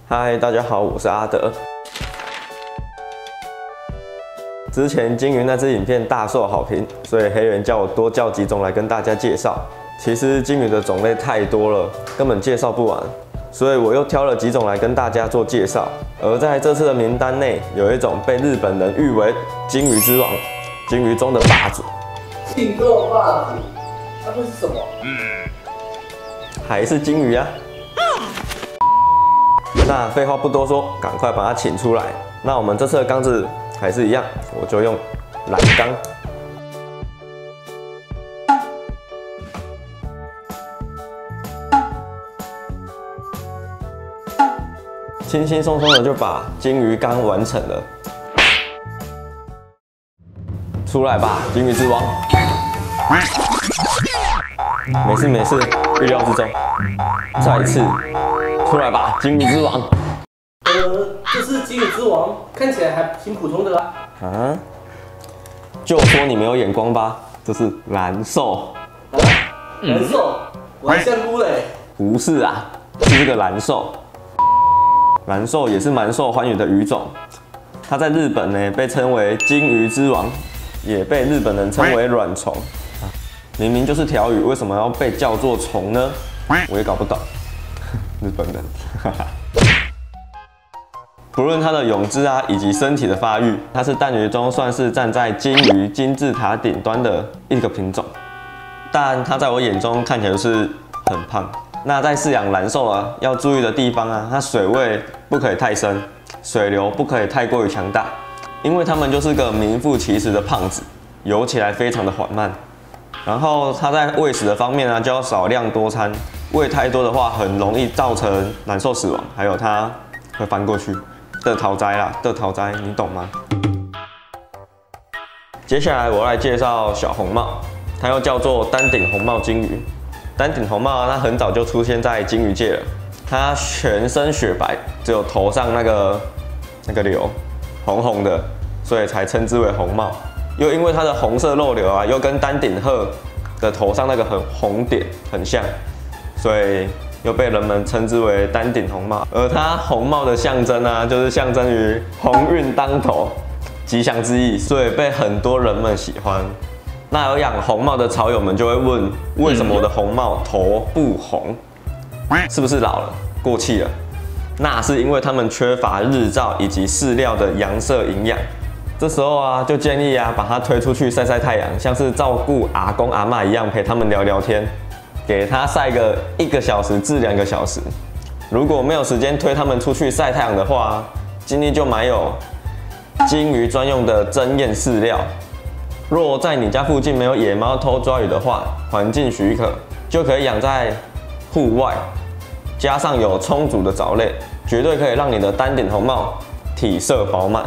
嗨，大家好，我是阿德。之前金鱼那支影片大受好评，所以黑人叫我多叫几种来跟大家介绍。其实金鱼的种类太多了，根本介绍不完，所以我又挑了几种来跟大家做介绍。而在这次的名单内，有一种被日本人誉为金鱼之王，金鱼中的霸主。 金肉霸主，它会是什么？ 还是金鱼啊。那废话不多说，赶快把它请出来。那我们这次的缸子还是一样，我就用蓝缸。轻轻松松的就把金鱼缸完成了。出来吧，金鱼之王！没事没事，预料之中。再一次，出来吧，金鱼之王！ 这是金鱼之王，看起来还挺普通的啦。 啊？就说你没有眼光吧，这是蓝兽。 蓝兽，我还香菇嘞。 不是啊，是这个蓝兽。蓝兽也是蛮受欢迎的鱼种，它在日本呢被称为金鱼之王，也被日本人称为卵虫。明明就是条鱼，为什么要被叫做虫呢？我也搞不懂。日本人，不论它的泳姿啊，以及身体的发育，它是淡鱼中算是站在金鱼金字塔顶端的一个品种。但它在我眼中看起来就是很胖。那在饲养蓝兽啊，要注意的地方啊，它水位不可以太深，水流不可以太过于强大，因为它们就是个名副其实的胖子，游起来非常的缓慢。然后它在喂食的方面呢，就要少量多餐，喂太多的话，很容易造成蓝兽死亡，还有它会翻过去的讨灾啦，的讨灾，你懂吗？接下来我来介绍小红帽，它又叫做丹顶红帽金鱼。丹顶红帽啊，它很早就出现在金鱼界了。它全身雪白，只有头上那个瘤红红的，所以才称之为红帽。又因为它的红色肉瘤啊，又跟丹顶鹤的头上那个红点很像，所以又被人们称之为丹顶红帽。而它红帽的象征啊，就是象征于鸿运当头，吉祥之意，所以被很多人们喜欢。那有养红帽的草友们就会问，为什么我的红帽头不红？是不是老了、过气了？那是因为它们缺乏日照以及饲料的阳色营养。这时候啊，就建议啊，把它推出去晒晒太阳，像是照顾阿公阿嬷一样，陪他们聊聊天，给它晒个1个小时至2个小时。如果没有时间推它们出去晒太阳的话，建议就买有金鱼专用的针叶饲料。若在你家附近没有野猫偷抓鱼的话，环境许可，就可以养在户外，加上有充足的藻类，绝对可以让你的丹顶红帽体色饱满。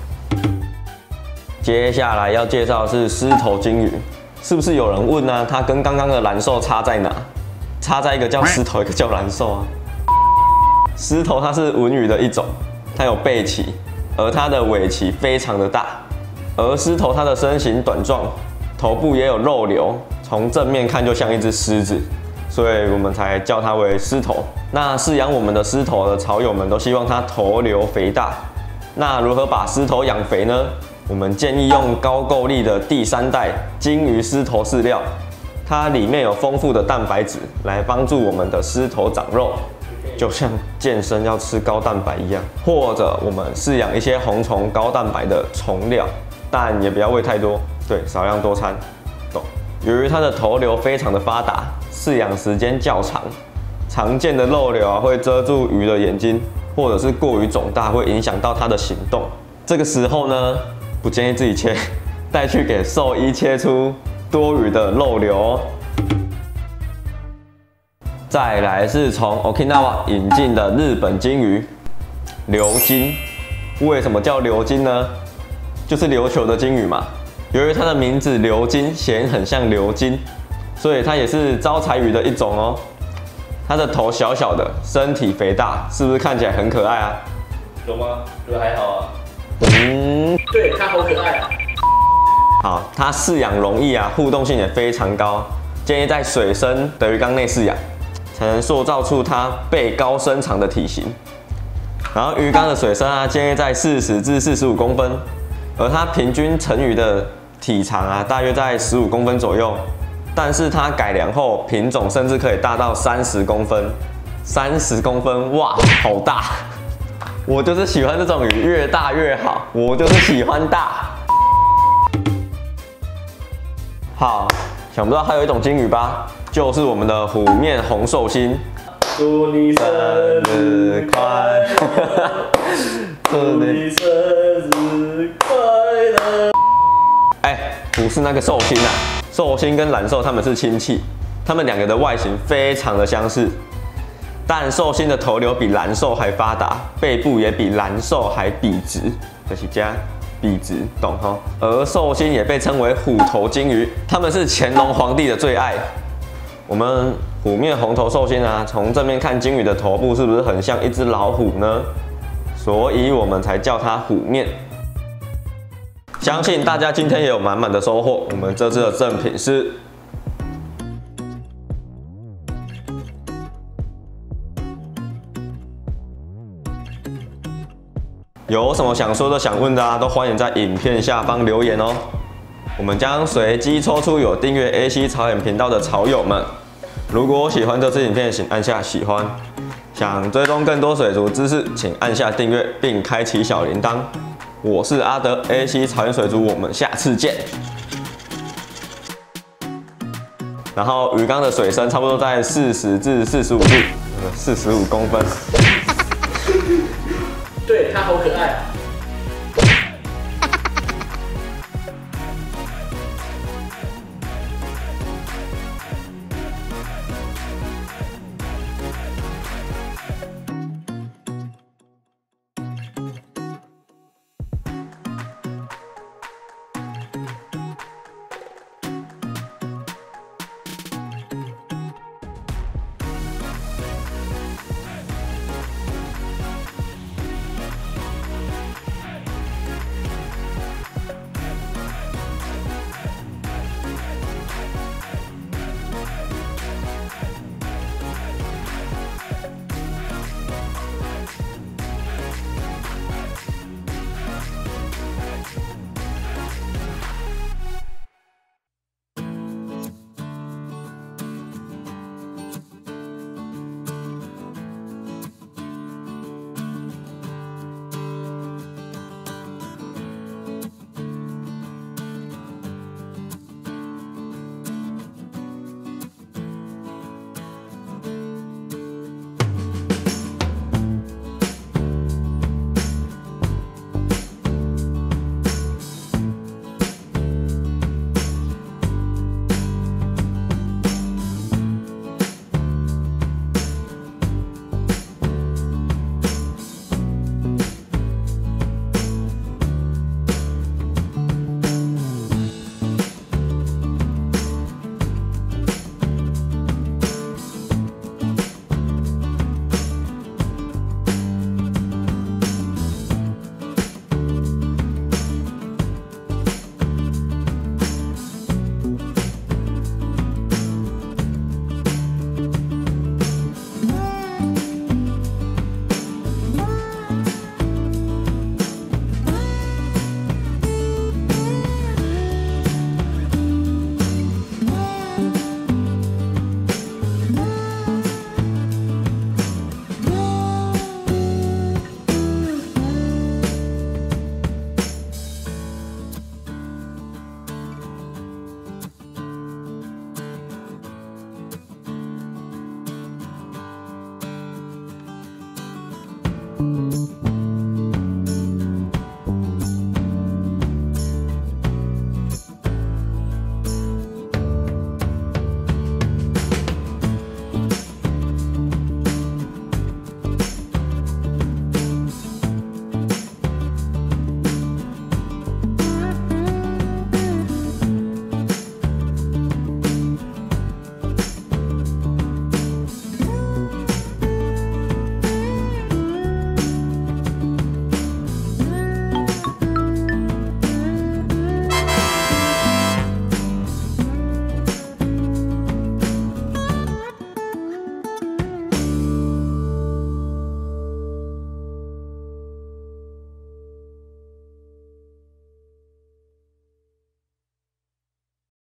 接下来要介绍的是狮头金鱼，是不是有人问啊？它跟刚刚的蓝兽差在哪？差在一个叫狮头，一个叫蓝兽啊。狮头它是文鱼的一种，它有背鳍，而它的尾鳍非常的大。而狮头它的身形短壮，头部也有肉瘤，从正面看就像一只狮子，所以我们才叫它为狮头。那饲养我们的狮头的草友们都希望它头瘤肥大。那如何把狮头养肥呢？我们建议用高够力的第3代金鱼狮头饲料，它里面有丰富的蛋白质，来帮助我们的狮头长肉，就像健身要吃高蛋白一样。或者我们饲养一些红虫高蛋白的虫料。但也不要喂太多，对，少量多餐，懂？由于它的头瘤非常的发达，饲养时间较长，常见的肉瘤啊会遮住鱼的眼睛，或者是过于肿大，会影响到它的行动。这个时候呢，不建议自己切，带去给兽医切出多余的肉瘤哦。再来是从 Okinawa 引进的日本金鱼流金，为什么叫流金呢？就是琉球的金鱼嘛，由于它的名字流金显很像鎏金，所以它也是招财鱼的一种哦。它的头小小的，身体肥大，是不是看起来很可爱啊？ 有吗？觉得还好啊。对，它好可爱啊。 好，它饲养容易啊，互动性也非常高，建议在水深的鱼缸内饲养，才能塑造出它背高身长的体型。 然后鱼缸的水深啊，建议在40至45公分，而它平均成鱼的体长啊，大约在15公分左右。但是它改良后，品种甚至可以大到30公分，30公分，哇，好大！我就是喜欢这种鱼，越大越好，我就是喜欢大。好，想不到还有一种金鱼吧？就是我们的虎面红寿星。 祝你生日快乐！祝你生日快乐！ 哎，不是那个寿星啊，寿星跟蓝寿它们是亲戚，它们两个的外形非常的相似，但寿星的头瘤比蓝寿还发达，背部也比蓝寿还笔直，就是加笔直，懂吼？而寿星也被称为虎头金鱼，它们是乾隆皇帝的最爱。我们虎面红头寿星啊，从正面看金鱼的头部是不是很像一只老虎呢？所以我们才叫它虎面。相信大家今天也有满满的收获。我们这次的赠品是有什么想说的、想问的啊，都欢迎在影片下方留言哦。我们将随机抽出有订阅 AC 草眼频道的草友们。如果喜欢这支影片，请按下喜欢。想追踪更多水族知识，请按下订阅并开启小铃铛。我是阿德 AC 草原水族，我们下次见。然后鱼缸的水深差不多在40至45度，45公分。 对，它好可爱啊！ Thank you.